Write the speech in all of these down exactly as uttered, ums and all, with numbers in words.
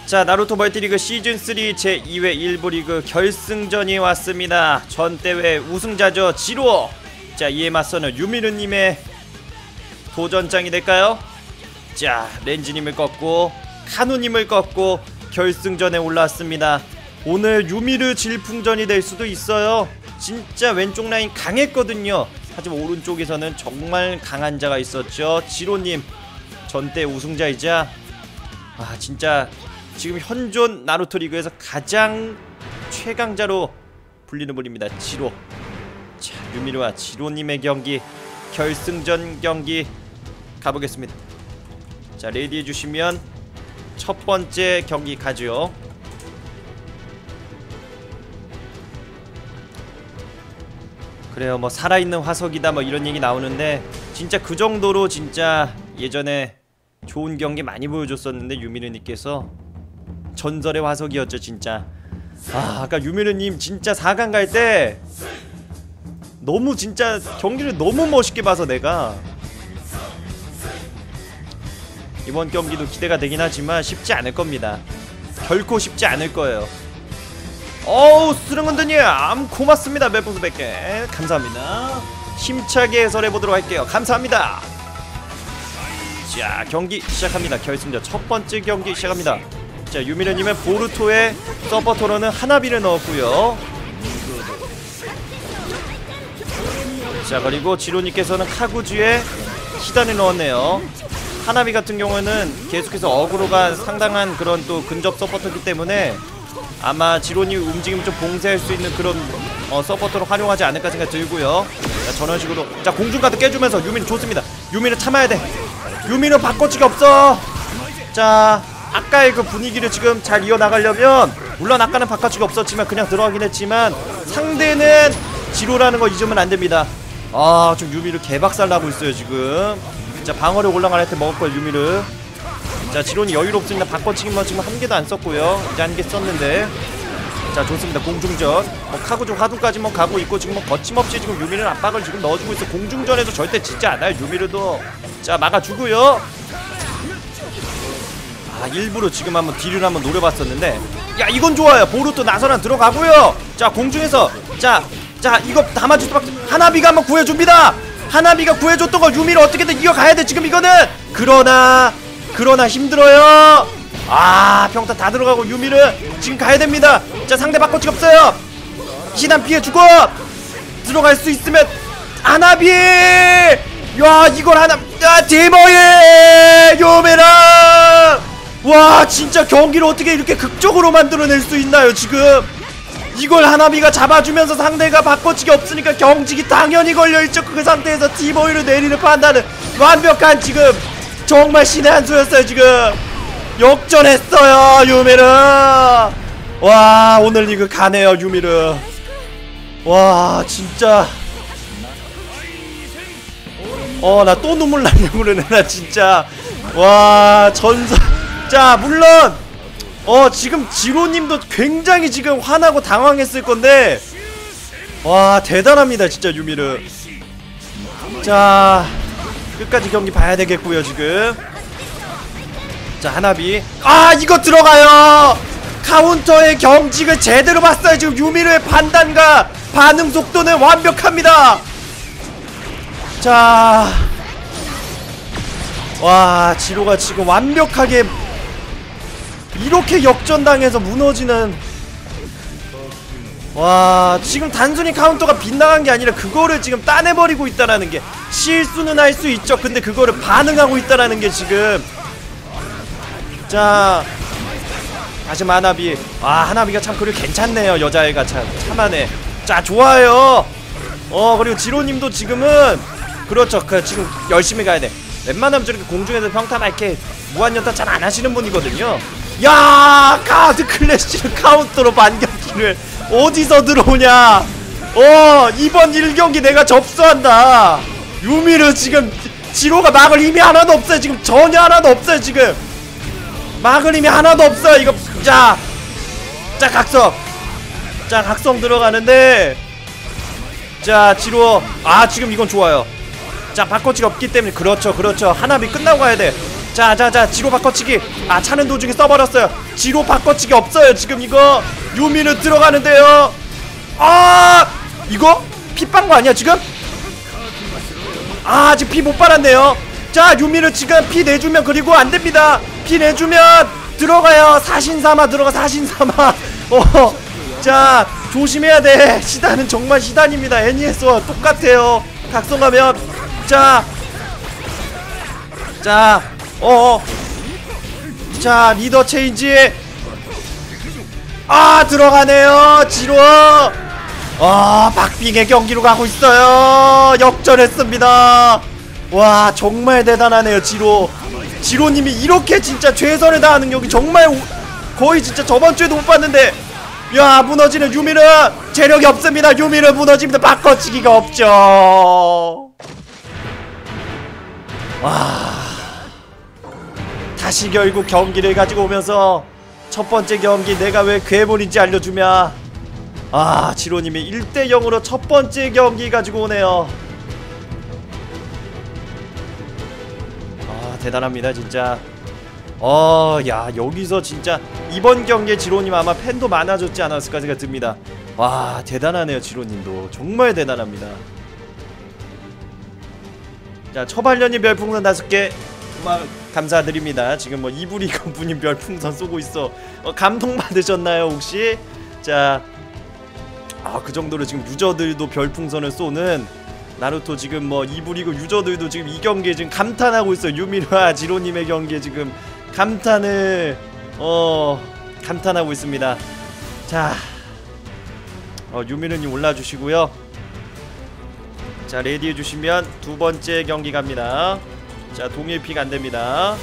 자, 나루토 멀티리그 시즌삼 제이 회 일 부 리그 결승전이 왔습니다. 전 대회 우승자죠, 지로. 자, 이에 맞서는 유미르님의 도전장이 될까요? 자, 렌즈님을 꺾고 카누님을 꺾고 결승전에 올라왔습니다. 오늘 유미르 질풍전이 될 수도 있어요. 진짜 왼쪽 라인 강했거든요. 하지만 오른쪽에서는 정말 강한 자가 있었죠. 지로님, 전대 우승자이자 아 진짜 지금 현존 나루토 리그에서 가장 최강자로 불리는 분입니다. 지로. 자, 유미르와 지로님의 경기, 결승전 경기 가보겠습니다. 자, 레디 해주시면 첫 번째 경기 가죠. 그래요, 뭐 살아있는 화석이다 뭐 이런 얘기 나오는데 진짜 그 정도로 진짜 예전에 좋은 경기 많이 보여줬었는데 유미르님께서 전설의 화석이었죠 진짜. 아, 아까 유미르님 진짜 사 강 갈 때 너무 진짜 경기를 너무 멋있게 봐서 내가 이번 경기도 기대가 되긴 하지만 쉽지 않을 겁니다. 결코 쉽지 않을 거예요. 어우, 수릉은드님 고맙습니다. 멜포스 백 개 감사합니다. 힘차게 해설해보도록 할게요. 감사합니다. 자, 경기 시작합니다. 결승전 첫 번째 경기 시작합니다. 자, 유미르님의 보루토의 서포터로는 하나비를 넣었고요. 자, 그리고 지로님께서는 카구지에 히단을 넣었네요. 하나비 같은 경우는 계속해서 어그로가 상당한 그런 또 근접 서포터이기 때문에 아마 지로님 움직임을 좀 봉쇄할 수 있는 그런 어, 서포터로 활용하지 않을까 생각 들고요. 자, 저런 식으로 자, 공중가드 깨주면서 유미는 좋습니다. 유미는 참아야 돼. 유미는 바꿔치기 없어. 자, 아까의 그 분위기를 지금 잘 이어나가려면 물론 아까는 바꿔치기 없었지만 그냥 들어가긴 했지만 상대는 지로라는 거 잊으면 안됩니다. 아, 좀 유미를 개박살 나고 있어요 지금. 자, 방어력 올라갈 때 먹을걸 유미를. 자, 지론이 여유롭습니다. 바꿔치기만 지금 한 개도 안 썼고요. 이제 한 개 썼는데. 자, 좋습니다. 공중전 뭐 카구조 화두까지 뭐 가고 있고 지금 뭐 거침없이 지금 유미를 압박을 지금 넣어주고 있어. 공중전에서 절대 지지 않아요 유미르도. 자, 막아주고요. 아, 일부러 지금 한번 딜을 한번 노려봤었는데 야, 이건 좋아요. 보루토 나선한 들어가고요. 자, 공중에서 자, 자 이거 담아줄 수밖에. 하나비가 한번 구해줍니다. 하나비가 구해줬던 걸 유미를 어떻게든 이어가야 돼 지금 이거는. 그러나 그러나 힘들어요. 아, 평타 다 들어가고 유미를 지금 가야됩니다. 자, 상대 바꿔치기 없어요. 희난 피해주고 들어갈 수 있으면 하나비. 야, 이걸 하나. 야, 디모이 유미라. 와, 진짜 경기를 어떻게 이렇게 극적으로 만들어낼 수 있나요 지금. 이걸 하나비가 잡아주면서 상대가 바꿔치기 없으니까 경직이 당연히 걸려있죠. 그 상태에서 디모이를 내리는 판단은 완벽한 지금 정말 신의 한 수였어요. 지금 역전했어요 유미르. 와, 오늘 리그 가네요 유미르. 와, 진짜 어, 나 또 눈물 나려고 그러네 나 진짜. 와, 전설. 자, 물론 어, 지금 지로님도 굉장히 지금 화나고 당황했을 건데 와, 대단합니다 진짜 유미르. 자, 끝까지 경기 봐야 되겠고요 지금. 자, 하나비. 아, 이거 들어가요. 카운터의 경직을 제대로 봤어요 지금. 유미르의 판단과 반응 속도는 완벽합니다. 자, 와, 지로가 지금 완벽하게 이렇게 역전당해서 무너지는. 와, 지금 단순히 카운터가 빗나간 게 아니라 그거를 지금 따내버리고 있다라는 게. 실수는 할 수 있죠. 근데 그거를 반응하고 있다라는 게 지금. 자, 다시 하나비. 아, 하나비가 참 그리고 괜찮네요. 여자애가 참 참하네. 자, 좋아요. 어, 그리고 지로님도 지금은 그렇죠. 그 지금 열심히 가야 돼. 웬만하면 저렇게 공중에서 평타 막 이렇게 무한연타 잘 안 하시는 분이거든요. 야, 카드 클래시를 카운터로 반격기를 어디서 들어오냐. 어, 이번 일 경기 내가 접수한다. 유미르 지금 지로가 막을 힘이 하나도 없어요 지금. 전혀 하나도 없어요 지금. 막을 힘이 하나도 없어요 이거. 자, 자, 각성. 자, 각성 들어가는데 자, 지로. 아, 지금 이건 좋아요. 자, 바꿔치기 없기 때문에. 그렇죠, 그렇죠. 하나비 끝나고 가야돼. 자자자 지로 바꿔치기. 아 차는 도중에 써버렸어요. 지로 바꿔치기 없어요 지금. 이거 유미는 들어가는데요. 아 이거 피 빤 거 아니야 지금? 아 지금 피 못 빨았네요. 자 유미는 지금 피 내주면, 그리고 안됩니다. 피 내주면 들어가요. 사신삼아 들어가. 사신삼아. 어, 자 조심해야 돼. 시단은 정말 시단입니다. 애니에스와 똑같아요. 각성하면. 자 자 어어 자 리더 체인지. 아 들어가네요 지로. 아 박빙의 경기로 가고 있어요. 역전했습니다. 와 정말 대단하네요 지로. 지로님이 이렇게 진짜 최선을 다하는 경기 정말 오, 거의 진짜 저번주에도 못 봤는데. 야 무너지는 유미르. 체력이 없습니다. 유미르 무너집니다. 바꿔치기가 없죠. 와 다시 결국 경기를 가지고 오면서 첫 번째 경기 내가 왜 괴물인지 알려주며, 아 지로님이 일 대 영으로 첫 번째 경기 가지고 오네요. 아 대단합니다 진짜. 어, 야 여기서 진짜 이번 경기에 지로님 아마 팬도 많아졌지 않았을까 생각 듭니다. 와 대단하네요. 지로님도 정말 대단합니다. 자 처발년이 별풍선 다섯 개 감사드립니다. 지금 뭐 이브리건 분이 별풍선 쏘고 있어. 어, 감동받으셨나요 혹시? 자 아 그 정도로 지금 유저들도 별풍선을 쏘는 나루토, 지금 뭐 이브리그 유저들도 지금 이 경기에 지금 감탄하고 있어요. 유미르와 지로님의 경기에 지금 감탄을 어 감탄하고 있습니다. 자 어, 유미르님 올라주시고요. 자 레디 해주시면 두 번째 경기 갑니다. 자 동일픽 안됩니다.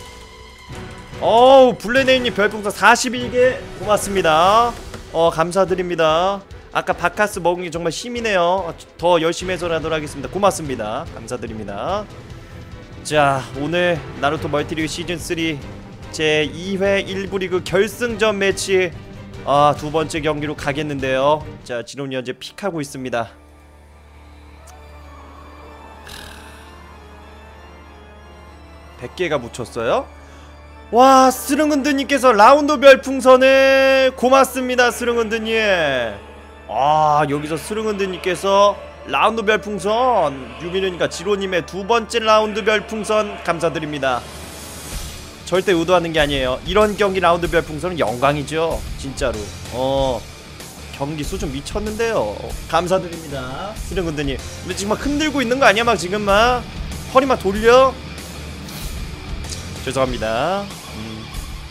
어우 블레네이님 별풍선 사십일 개 고맙습니다. 어 감사드립니다. 아까 바카스 먹은 게 정말 힘이네요. 더 열심히 해설하도록 하겠습니다. 고맙습니다. 감사드립니다. 자 오늘 나루토 멀티리그 시즌 쓰리 제이 회 일 부 리그 결승전 매치 아 두번째 경기로 가겠는데요. 자 지론이 현재 픽하고 있습니다. 백 개가 묻혔어요? 와 스릉은드님께서 라운드 별풍선을 고맙습니다. 스릉은드님. 아 여기서 스릉은드님께서 라운드 별풍선, 유미르니까 지로님의 두 번째 라운드 별풍선 감사드립니다. 절대 의도하는 게 아니에요. 이런 경기 라운드 별풍선은 영광이죠 진짜로. 어 경기 수준 미쳤는데요. 감사드립니다 스릉은드님. 근데 지금 막 흔들고 있는 거 아니야? 막 지금 막 허리 막 돌려? 죄송합니다. 음.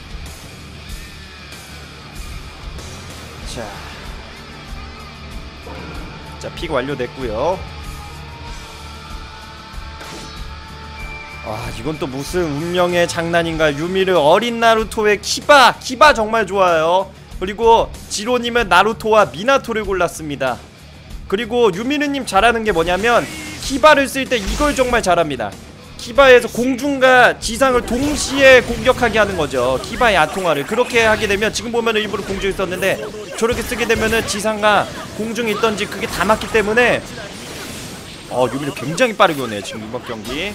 자, 자 픽 완료됐고요. 아 이건 또 무슨 운명의 장난인가. 유미르 어린 나루토의 키바. 키바 정말 좋아요. 그리고 지로님은 나루토와 미나토를 골랐습니다. 그리고 유미르님 잘하는 게 뭐냐면 키바를 쓸 때 이걸 정말 잘합니다. 키바에서 공중과 지상을 동시에 공격하게 하는 거죠. 키바의 아통화를 그렇게 하게 되면, 지금 보면은 일부러 공중에 있었는데 저렇게 쓰게 되면은 지상과 공중에 있던지 그게 다 맞기 때문에 어 유미르 굉장히 빠르게 오네요 지금 이번 경기.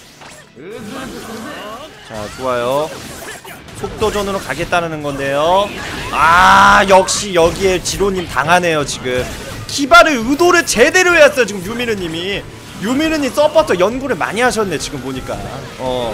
자 좋아요. 속도전으로 가겠다는 건데요. 아 역시 여기에 지로님 당하네요. 지금 키바를 의도를 제대로 했어요 지금 유미르님이. 유미르님 서포터 연구를 많이 하셨네 지금 보니까. 어.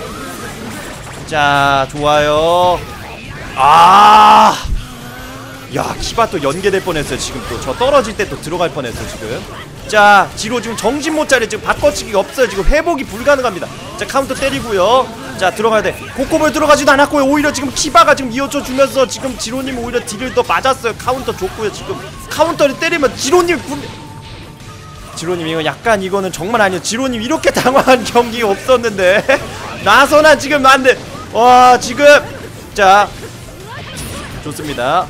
자 좋아요. 아 야 키바 또 연계될 뻔했어요 지금. 또 저 떨어질 때 또 들어갈 뻔했어요 지금. 자 지로 지금 정신 못 차려. 지금 바꿔치기가 없어요 지금. 회복이 불가능합니다. 자 카운터 때리고요. 자 들어가야 돼. 고코볼 들어가지도 않았고요. 오히려 지금 키바가 지금 이어져 주면서 지금 지로님 오히려 딜을 더 맞았어요. 카운터 줬고요. 지금 카운터를 때리면 지로님 분... 지로님 이거 약간 이거는 정말 아니에요. 지로님 이렇게 당황한 경기 없었는데. 나서나 지금 안돼. 와 지금 자 좋습니다.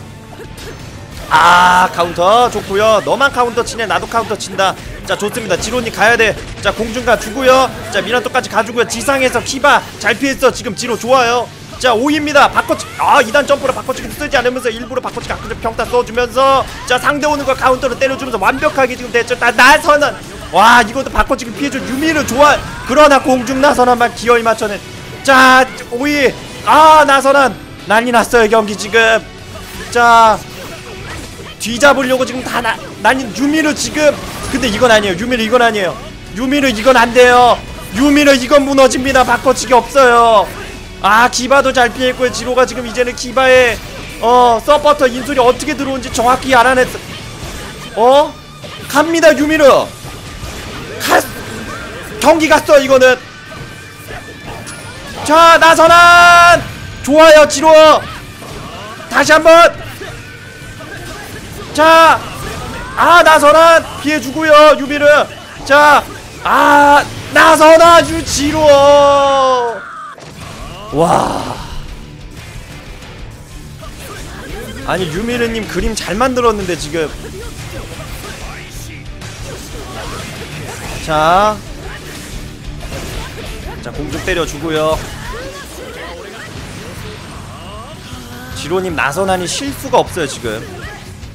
아 카운터 좋고요. 너만 카운터 치네. 나도 카운터 친다. 자 좋습니다. 지로님 가야돼. 자 공중가 주고요. 자 미란토까지 가주고요. 지상에서 키바 잘 피했어 지금. 지로 좋아요. 자 오입니다. 바꿔치 아 이 단 점프로 바꿔치기 쓰지 않으면서 일부러 바꿔치기 가끔 평타 써주면서 자 상대 오는 거 카운터로 때려주면서 완벽하게 지금 됐죠. 나 나선은 와 이것도 바꿔치기 피해준 유미르 좋아. 그러나 공중 나선한만 기어이 맞춰낸. 자 오이 아 나선한 난리 났어요 경기 지금. 자 뒤잡으려고 지금 다 나, 난리. 유미르 지금 근데 이건 아니에요. 유미르 이건 아니에요. 유미르 이건 안 돼요. 유미르 이건 무너집니다. 바꿔치기 없어요. 아 기바도 잘 피했고요. 지로가 지금 이제는 기바의 어 서포터 인솔이 어떻게 들어온지 정확히 알아냈어. 어 갑니다 유미르. 가 경기 갔어 이거는. 자 나선한 좋아요. 지로 다시 한번. 자 아 나선한 피해주고요 유미르. 자 아 나선한 유지로. 와 아니 유미르님 그림 잘 만들었는데 지금. 자 자 공중 때려주고요. 지로님 나선한이 실수가 없어요 지금.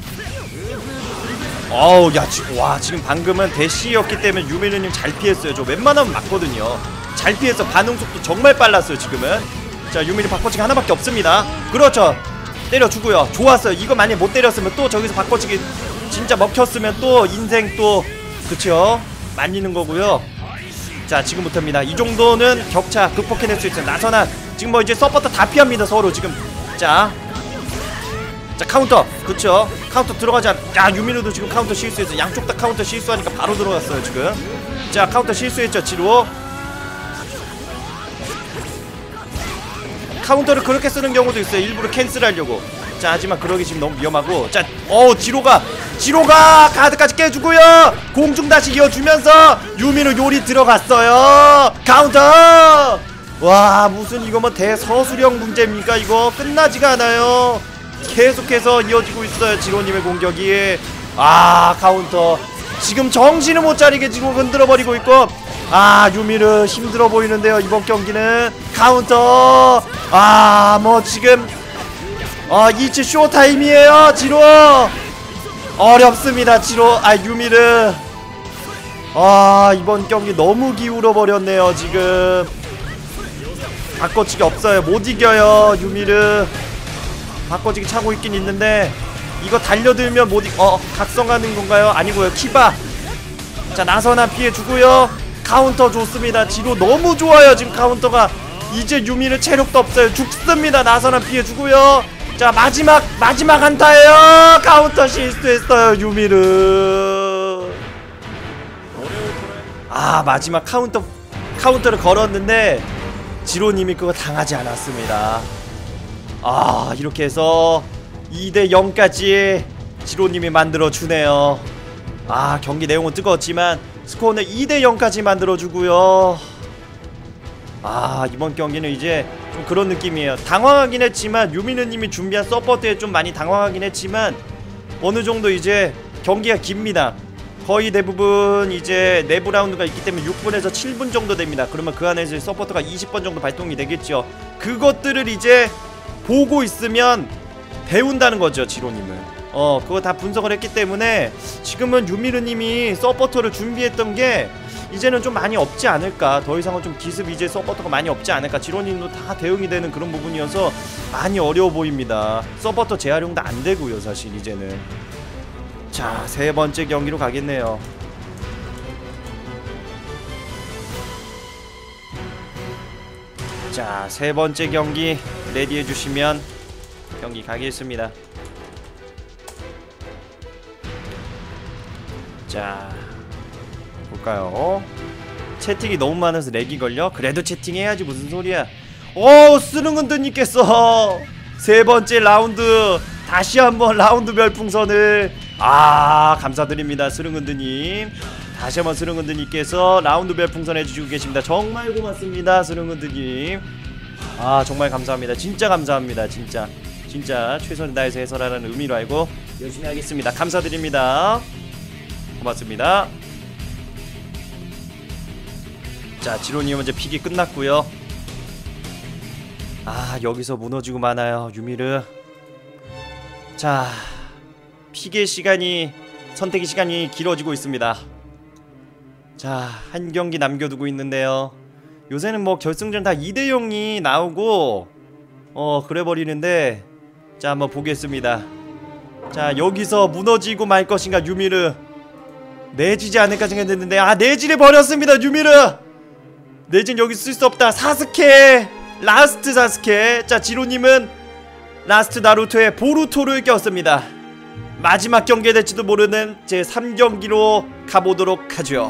어우 야 지, 와 지금 방금은 대시였기 때문에 유미르님 잘 피했어요. 저 웬만하면 맞거든요. 잘 피해서 반응속도 정말 빨랐어요 지금은. 자 유미르 바꿔치기 하나밖에 없습니다. 그렇죠 때려주고요. 좋았어요. 이거 만약에 못 때렸으면 또 저기서 바꿔치기 진짜 먹혔으면 또 인생 또 그쵸 말리는 거고요. 자 지금부터입니다. 이 정도는 격차 극복해낼 수 있어요. 나선한 지금 뭐 이제 서포터 다 피합니다 서로 지금. 자 자 카운터 그쵸 카운터 들어가지 않. 야 유미르도 지금 카운터 실수했어. 양쪽 다 카운터 실수하니까 바로 들어갔어요 지금. 자 카운터 실수했죠 지로. 카운터를 그렇게 쓰는 경우도 있어요. 일부러 캔슬하려고. 자 하지만 그러기 지금 너무 위험하고. 자 어 지로가 지로가 가드까지 깨주고요. 공중 다시 이어주면서 유미르 요리 들어갔어요. 카운터. 와 무슨 이거 뭐 대서술형 문제입니까 이거. 끝나지가 않아요. 계속해서 이어지고 있어요 지로님의 공격이. 아 카운터 지금 정신을 못 차리게 지금 흔들어버리고 있고. 아 유미르 힘들어 보이는데요 이번 경기는. 카운터 아 뭐 지금 어 이츠 쇼타임이에요 지로. 어렵습니다 지로. 아 유미르 아 이번 경기 너무 기울어 버렸네요 지금. 바꿔치기 없어요. 못 이겨요 유미르. 바꿔치기 차고 있긴 있는데 이거 달려들면 못 이.. 어 각성하는 건가요? 아니고요 키바. 자 나선한 피해주고요. 카운터 좋습니다 지로. 너무 좋아요 지금 카운터가. 이제 유미르 체력도 없어요. 죽습니다. 나선한 피해주고요. 자 마지막 마지막 한타예요. 카운터 실수했어요 유미르. 아 마지막 카운터 카운터를 걸었는데 지로님이 그거 당하지 않았습니다. 아 이렇게 해서 이 대 영까지 지로님이 만들어주네요. 아 경기 내용은 뜨거웠지만 스코어는 이 대 영까지 만들어주고요. 아 이번 경기는 이제 좀 그런 느낌이에요. 당황하긴 했지만 유미르님이 준비한 서포트에 좀 많이 당황하긴 했지만 어느정도 이제 경기가 깁니다. 거의 대부분 이제 내부 라운드가 있기 때문에 육 분에서 칠 분 정도 됩니다. 그러면 그 안에서 서포터가 이십 번 정도 발동이 되겠죠. 그것들을 이제 보고 있으면 배운다는 거죠 지로님은. 어 그거 다 분석을 했기 때문에 지금은 유미르님이 서포터를 준비했던 게 이제는 좀 많이 없지 않을까. 더 이상은 좀 기습 이제 서포터가 많이 없지 않을까. 지로님도 다 대응이 되는 그런 부분이어서 많이 어려워 보입니다. 서포터 재활용도 안 되고요 사실 이제는. 자 세 번째 경기로 가겠네요. 자 세 번째 경기 레디 해주시면 경기 가겠습니다. 자 볼까요. 채팅이 너무 많아서 렉이 걸려? 그래도 채팅해야지 무슨 소리야. 오 스릉은드님께서 세 번째 라운드 다시 한번 라운드 별풍선을 아 감사드립니다 스릉은드님. 다시 한번 스릉은드님께서 라운드 별풍선 해주시고 계십니다. 정말 고맙습니다 스릉은드님. 아 정말 감사합니다. 진짜 감사합니다. 진짜 진짜 최선을 다해서 해설하라는 의미로 알고 열심히 하겠습니다. 감사드립니다. 고맙습니다. 자 지로님 이제 픽이 끝났고요. 아 여기서 무너지고 마나요 유미르. 자 픽의 시간이 선택의 시간이 길어지고 있습니다. 자 한 경기 남겨두고 있는데요. 요새는 뭐 결승전 다 이 대 영이 나오고 어 그래버리는데, 자 한번 보겠습니다. 자 여기서 무너지고 말 것인가. 유미르 내지지 않을까 생각했는데 아 내지를 버렸습니다. 유미르 내진 여기 쓸 수 없다. 사스케 라스트 사스케. 자 지로님은 라스트 나루토의 보루토를 꼈습니다. 마지막 경기가 될지도 모르는 제삼 경기로 가보도록 하죠.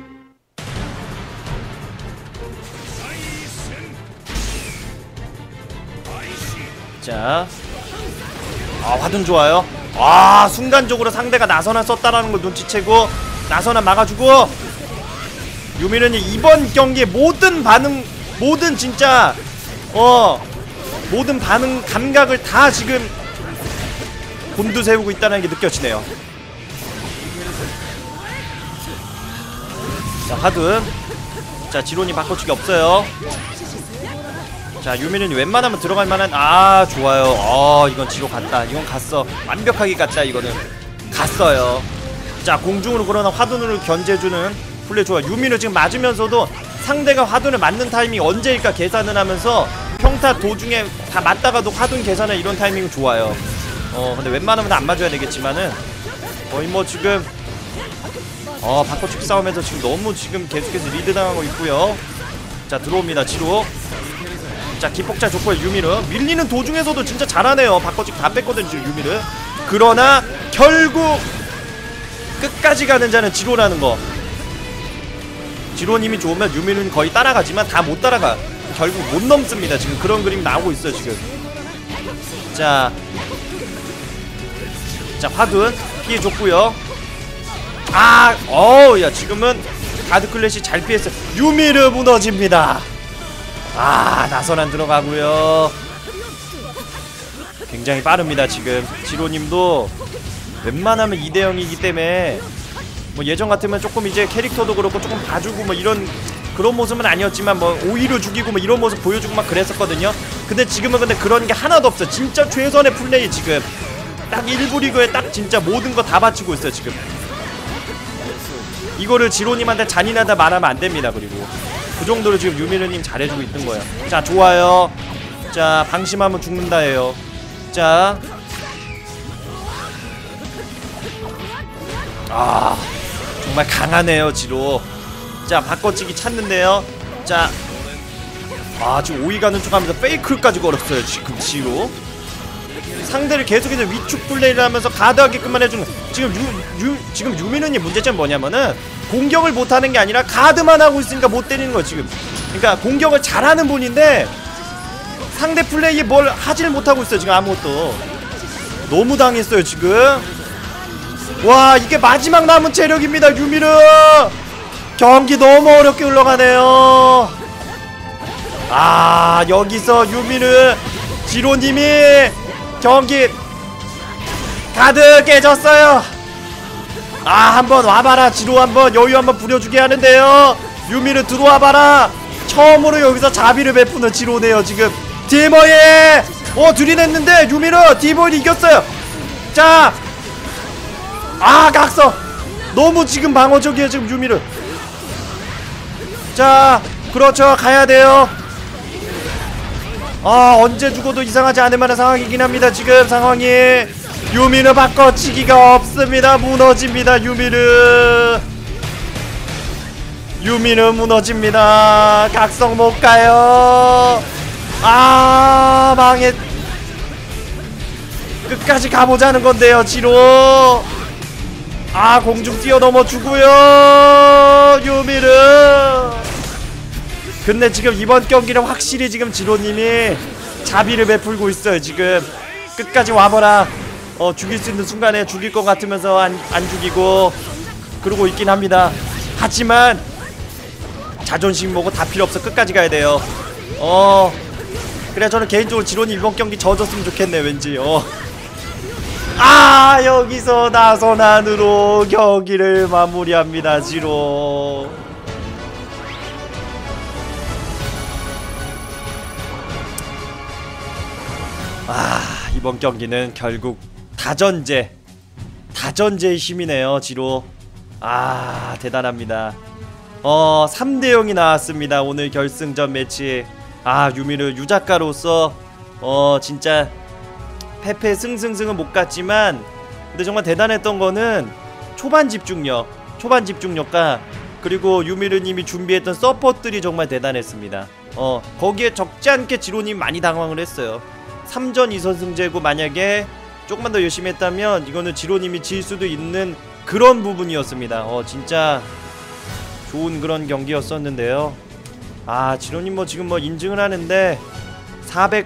자, 아 화둔 좋아요. 아 순간적으로 상대가 나선을 썼다라는 걸 눈치채고 나선을 막아주고, 유미는 이번 경기의 모든 반응, 모든 진짜 어 모든 반응 감각을 다 지금 곤두세우고 있다는 게 느껴지네요. 자 화둔. 자 지론이 바꿔치기 없어요. 자 유미는 웬만하면 들어갈 만한. 아 좋아요. 아 이건 지로 갔다. 이건 갔어. 완벽하게 갔다. 이거는 갔어요. 자 공중으로 그러나 화둔으로 견제해주는 플레이 좋아. 유미는 지금 맞으면서도 상대가 화둔을 맞는 타이밍이 언제일까 계산을 하면서 평타 도중에 다 맞다가도 화둔 계산을 이런 타이밍은 좋아요. 어 근데 웬만하면 안 맞아야 되겠지만은 거의 뭐 지금 어 바꿔치기 싸움에서 지금 너무 지금 계속해서 리드당하고 있고요. 자 들어옵니다. 지로. 자 기폭자 좋고요. 유미르 밀리는 도중에서도 진짜 잘하네요. 바꿔치기 다 뺐거든요 지금 유미르. 그러나 결국 끝까지 가는 자는 지로라는 거. 지로님이 좋으면 유미는 거의 따라가지만 다 못 따라가. 결국 못 넘습니다. 지금 그런 그림이 나오고 있어요 지금. 자, 자 화둔 피해줬고요. 아, 어우 야 지금은 가드 클래시 잘 피했어요. 유미르 무너집니다. 아 나선 안 들어가고요. 굉장히 빠릅니다 지금. 지로님도 웬만하면 이 대 영이기 때문에 뭐 예전 같으면 조금 이제 캐릭터도 그렇고 조금 봐주고 뭐 이런 그런 모습은 아니었지만 뭐 오히려 죽이고 뭐 이런 모습 보여주고 막 그랬었거든요. 근데 지금은 근데 그런 게 하나도 없어. 진짜 최선의 플레이 지금 딱 일부 리그에 딱 진짜 모든 거 다 바치고 있어요 지금. 이거를 지로님한테 잔인하다 말하면 안 됩니다. 그리고 그 정도로 지금 유미르님 잘해주고 있는 거예요. 자 좋아요. 자 방심하면 죽는다예요. 자 아 정말 강하네요 지로. 자 바꿔치기 찾는데요. 자 아 지금 오이 가는 척하면서 페이크까지 걸었어요 지금 지로. 상대를 계속해서 위축 플레이를 하면서 가드하게끔만 해주는. 지금 유, 유 지금 유미르님 문제점이 뭐냐면은 공격을 못하는 게 아니라 가드만 하고 있으니까 못 때리는 거예요 지금. 그러니까 공격을 잘하는 분인데 상대 플레이에 뭘 하질 못하고 있어요 지금. 아무것도 너무 당했어요 지금. 와 이게 마지막 남은 체력입니다 유미르. 경기 너무 어렵게 흘러가네요. 아 여기서 유미르 지로님이 경기 가드 깨졌어요. 아 한번 와봐라. 지로 한번 여유 한번 부려주게 하는데요. 유미르 들어와봐라. 처음으로 여기서 자비를 베푸는 지로네요 지금. 디머예 어 들이냈는데 유미르 디머이 이겼어요. 자 아 각서 너무 지금 방어적이에요 지금 유미르. 자 그렇죠 가야돼요. 아 언제 죽어도 이상하지 않을만한 상황이긴 합니다 지금 상황이. 유미르 바꿔치기가 없습니다. 무너집니다 유미르. 유미르 무너집니다. 각성 못가요. 아 망했. 끝까지 가보자는 건데요 지로. 아 공중 뛰어넘어 주고요 유미르. 근데 지금 이번 경기는 확실히 지금 지로님이 자비를 베풀고 있어요 지금. 끝까지 와봐라. 어 죽일 수 있는 순간에 죽일 것 같으면서 안, 안 죽이고 그러고 있긴 합니다. 하지만 자존심 보고 다 필요 없어. 끝까지 가야 돼요. 어 그래 저는 개인적으로 지로님 이번 경기 져줬으면 좋겠네 왠지. 어 아 여기서 나선 안으로 경기를 마무리합니다 지로. 아 이번 경기는 결국 다전제 다전제의 힘이네요 지로. 아 대단합니다. 어 삼 대 영이 나왔습니다. 오늘 결승전 매치. 아 유미르 유작가로서 어 진짜 패패 승승승은 못 갔지만 근데 정말 대단했던 거는 초반 집중력 초반 집중력과 그리고 유미르님이 준비했던 서폿들이 정말 대단했습니다. 어 거기에 적지 않게 지로님 많이 당황을 했어요. 삼 전 이 선승제고 만약에 조금만 더 열심히 했다면 이거는 지로님이 질 수도 있는 그런 부분이었습니다. 어 진짜 좋은 그런 경기였었는데요. 아 지로님 뭐 지금 뭐 인증을 하는데 사백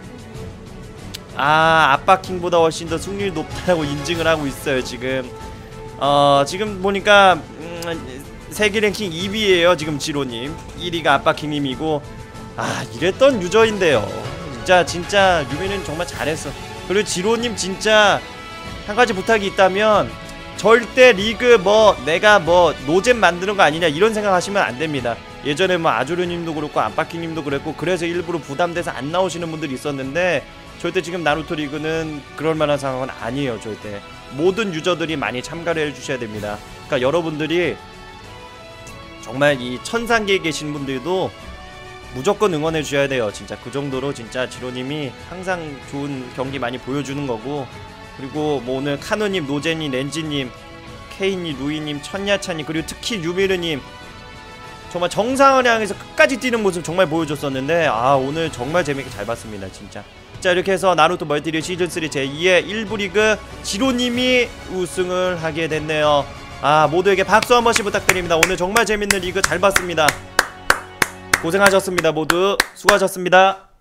아 압박킹보다 훨씬 더 승률이 높다고 인증을 하고 있어요. 지금 어 지금 보니까 음, 세계 랭킹 이 위에요 지금 지로님. 일 위가 압박킹님이고 아 이랬던 유저인데요. 진짜 진짜 유미는 정말 잘했어. 그리고 지로님 진짜 한 가지 부탁이 있다면 절대 리그 뭐 내가 뭐 노잼 만드는 거 아니냐 이런 생각 하시면 안 됩니다. 예전에 뭐 아주르님도 그렇고 안빠키님도 그랬고 그래서 일부러 부담돼서 안 나오시는 분들이 있었는데 절대 지금 나루토 리그는 그럴 만한 상황은 아니에요. 절대 모든 유저들이 많이 참가를 해주셔야 됩니다. 그러니까 여러분들이 정말 이 천상계에 계신 분들도 무조건 응원해 주셔야 돼요. 진짜 그 정도로 진짜 지로님이 항상 좋은 경기 많이 보여주는 거고 그리고 뭐 오늘 카누님, 노제님, 렌지님, 케이님, 루이님, 천야차님 그리고 특히 유미르님 정말 정상을 향해서 끝까지 뛰는 모습 정말 보여줬었는데 아 오늘 정말 재밌게 잘 봤습니다. 진짜. 자 이렇게 해서 나루토 멀티리그 시즌삼 제이의 일 부 리그 지로님이 우승을 하게 됐네요. 아 모두에게 박수 한 번씩 부탁드립니다. 오늘 정말 재밌는 리그 잘 봤습니다. 고생하셨습니다. 모두 수고하셨습니다.